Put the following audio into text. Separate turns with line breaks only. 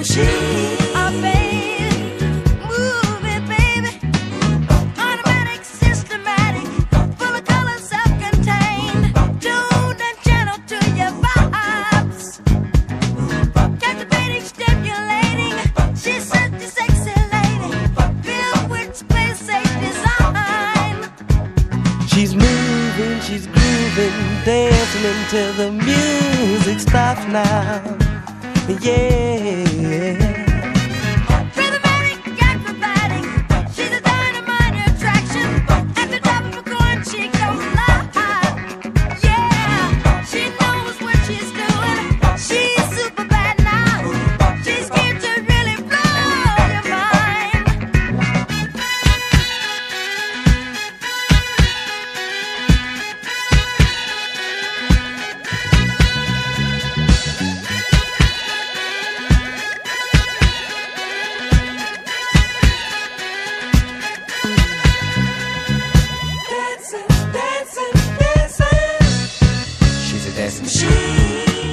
She's moving, she's grooving, dancing until the music stops now. Yeah.
Rhythmatic, acrobatic, she's a dynamite attraction. At the top of a coin, she goes live. Yeah, she knows what she's doing. She's super bad now. She's here to really blow your mind. Dancing, dancing, dancing.
She's a dancing machine.